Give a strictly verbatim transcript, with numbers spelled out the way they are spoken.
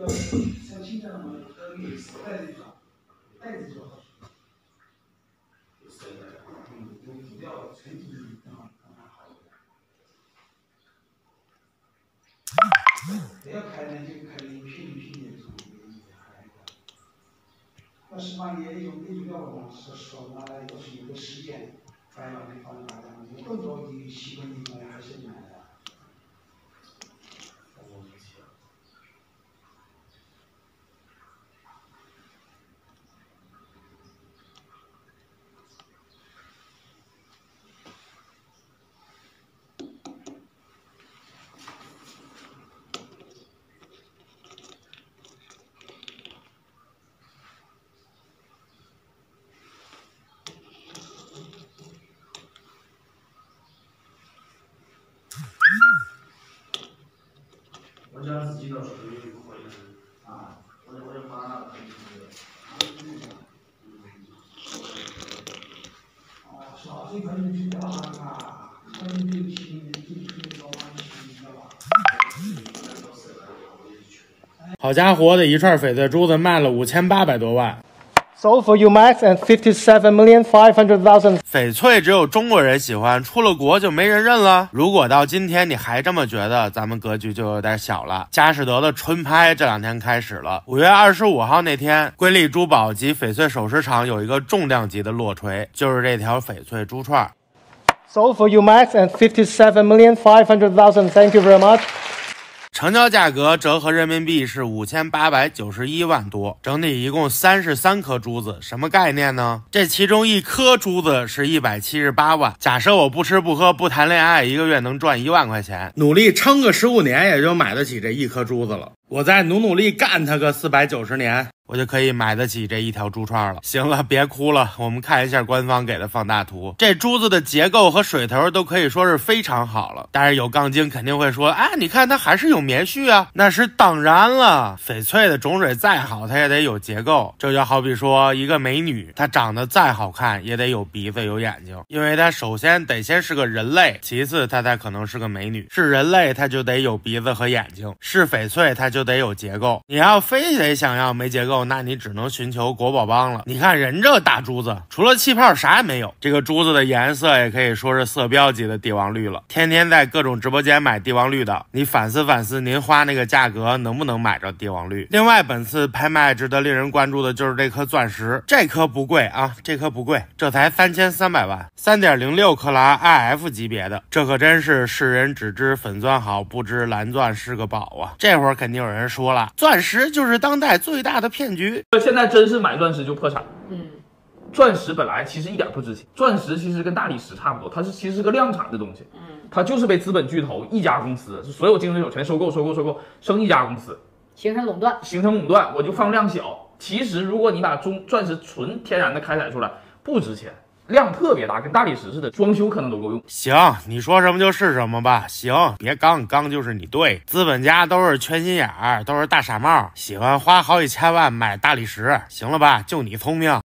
要像现在的嘛，和绿色袋子上，袋子就好。嗯，有主调全体更好更好一点。不要开呢，就开一拼一拼的这种还。要是把你那种那种料嘛，是说拿来要是有个时间，摆到那放大量，有更多的习惯地方还是买的。 我家自己倒是有一回啊，我我就把那哦，少这块你去掉那个，关键这个期你进去的话，你知道吧？ 好家伙的一串翡翠珠子卖了五千八百多万。 Sold for Umax and fifty-seven million five hundred thousand。 翡翠只有中国人喜欢，出了国就没人认了。如果到今天你还这么觉得，咱们格局就有点小了。佳士得的春拍这两天开始了，五月二十五号那天，瑰丽珠宝及翡翠首饰厂有一个重量级的落锤，就是这条翡翠珠串。 Sold for Umax and fifty-seven million five hundred thousand。Thank you very much。 成交价格折合人民币是五千八百九十一万多，整体一共三十三颗珠子，什么概念呢？这其中一颗珠子是一百七十八万。假设我不吃不喝不谈恋爱，一个月能赚一万块钱，努力撑个十五年，也就买得起这一颗珠子了。我再努努力干它个四百九十年，我就可以买得起这一条珠串了。行了，别哭了，我们看一下官方给的放大图。这珠子的结构和水头都可以说是非常好了。但是有杠精肯定会说，哎，你看它还是有棉絮啊。那是当然了，翡翠的种水再好，它也得有结构。这就好比说一个美女，她长得再好看，也得有鼻子有眼睛，因为她首先得先是个人类，其次她才可能是个美女。是人类，她就得有鼻子和眼睛；是翡翠，它就得有结构。你要非得想要没结构，那你只能寻求国宝帮了。你看人这大珠子，除了气泡啥也没有。这个珠子的颜色也可以说是色标级的帝王绿了。天天在各种直播间买帝王绿的，你反思反思，您花那个价格能不能买着帝王绿？另外，本次拍卖值得令人关注的就是这颗钻石，这颗不贵啊，这颗不贵，这才三千三百万， 三点零六克拉 I F 级别的，这可真是世人只知粉钻好，不知蓝钻是个宝啊！这会儿肯定有人说了，钻石就是当代最大的骗局。 现在真是买钻石就破产。 嗯， 钻石本来其实一点不值钱，钻石其实跟大理石差不多，它是其实是个量产的东西。 嗯， 它就是被资本巨头一家公司，是所有竞争者全收购、收购、收购，生一家公司， 形成垄断， 形成垄断，我就放量小。其实如果你把中钻石纯天然的开采出来，不值钱。量特别大，跟大理石似的，装修可能都够用。 行，你说什么就是什么吧。行，别刚刚就是你对，资本家都是缺心眼儿，都是大傻帽，喜欢花好几千万买大理石，行了吧？就你聪明。